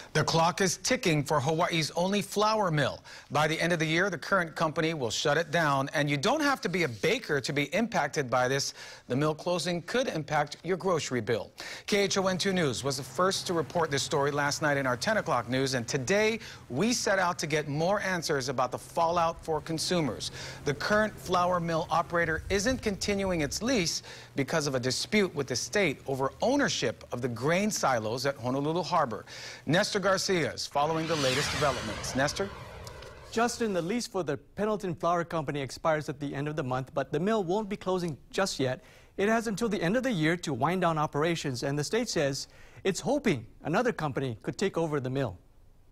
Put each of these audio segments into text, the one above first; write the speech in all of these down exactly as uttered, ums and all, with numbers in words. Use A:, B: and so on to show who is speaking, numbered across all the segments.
A: The clock is ticking for Hawaii's only flour mill. By the end of the year, the current company will shut it down, and you don't have to be a baker to be impacted by this. The mill closing could impact your grocery bill. K H O N two News was the first to report this story last night in our ten o'clock news, and today we set out to get more answers about the fallout for consumers. The current flour mill operator isn't continuing its lease because of a dispute with the state over ownership of the grain silos at Honolulu Harbor. Nestor Garcia is following the latest developments. Nestor?
B: Justin, the lease for the Pendleton Flour Company expires at the end of the month, but the mill won't be closing just yet. It has until the end of the year to wind down operations, and the state says it's hoping another company could take over the mill.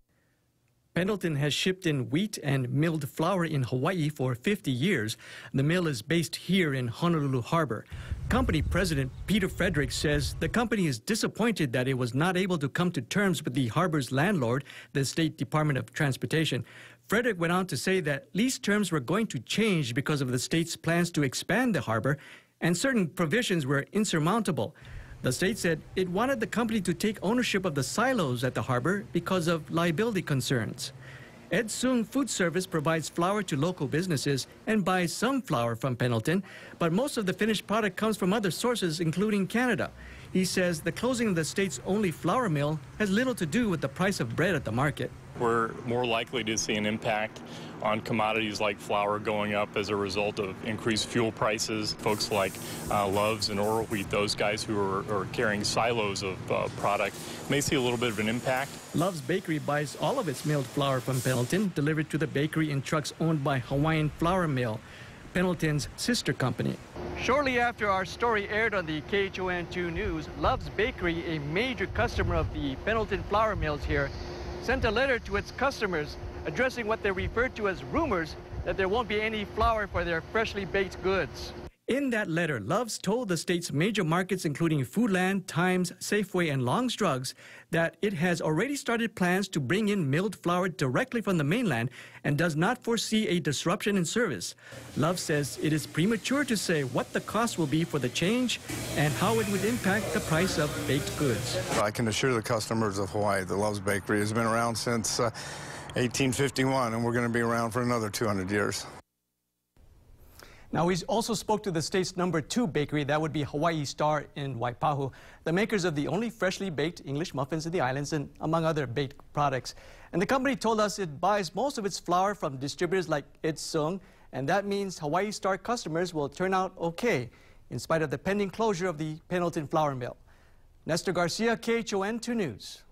C: Pendleton has shipped in wheat and milled flour in Hawaii for fifty years. The mill is based here in Honolulu Harbor. Company president Peter Frederick says the company is disappointed that it was not able to come to terms with the harbor's landlord, the State Department of Transportation. Frederick went on to say that lease terms were going to change because of the state's plans to expand the harbor, and certain provisions were insurmountable. The state said it wanted the company to take ownership of the silos at the harbor because of liability concerns. Ed Soong Food Service provides flour to local businesses and buys some flour from Pendleton, but most of the finished product comes from other sources, including Canada. He says the closing of the state's only flour mill has little to do with the price of bread at the market.
D: We're more likely to see an impact on commodities like flour going up as a result of increased fuel prices. Folks like uh, Love's and Oral Wheat, those guys who are, are carrying silos of uh, product, may see a little bit of an impact.
C: Love's Bakery buys all of its milled flour from Pendleton, delivered to the bakery in trucks owned by Hawaiian Flour Mill, Pendleton's sister company.
B: Shortly after our story aired on the K H O N two News, Love's Bakery, a major customer of the Pendleton Flour Mills here, sent a letter to its customers addressing what they referred to as rumors that there won't be any flour for their freshly baked goods.
C: In that letter, Love's told the state's major markets, including Foodland, Times, Safeway, and Long's Drugs, that it has already started plans to bring in milled flour directly from the mainland and does not foresee a disruption in service. Love says it is premature to say what the cost will be for the change and how it would impact the price of baked goods.
E: I can assure the customers of Hawaii that Love's Bakery has been around since uh, eighteen fifty-one, and we're going to be around for another two hundred years.
B: Now, we also spoke to the state's number two bakery, that would be Hawaii Star in Waipahu, the makers of the only freshly baked English muffins in the islands, and among other baked products. And the company told us it buys most of its flour from distributors like Ed Soong, and that means Hawaii Star customers will turn out okay, in spite of the pending closure of the Pendleton Flour Mill. Nestor Garcia, K H O N two News.